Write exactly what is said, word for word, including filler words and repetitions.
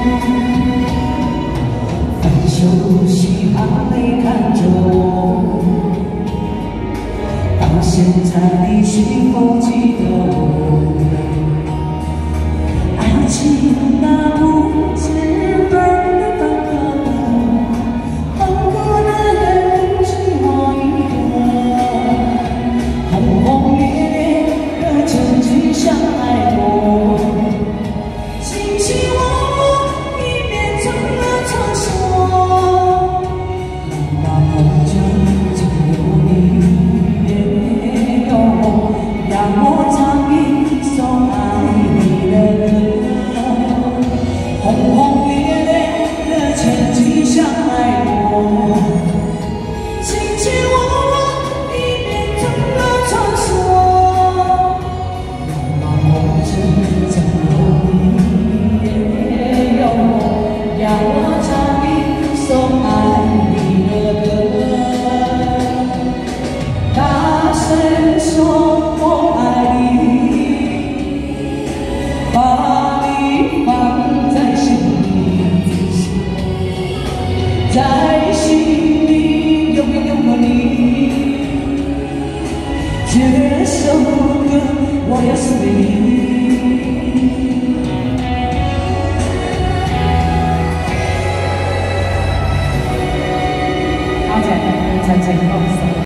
分手时还没看着我，到现在你是否记得我？爱情那不知分的分合，痛苦的人不止我一个，轰轰烈烈的曾经相爱过，卿卿我我已变成了传说。那梦中只有你也有我，让我唱一首爱你的歌。轰轰烈烈的曾经相爱过，卿卿我我已变成了传说。那梦中只有你也有我，让我唱一首爱你的歌。大声说我爱你，把你放在心里，在心里永远有你。这首歌我要送给你。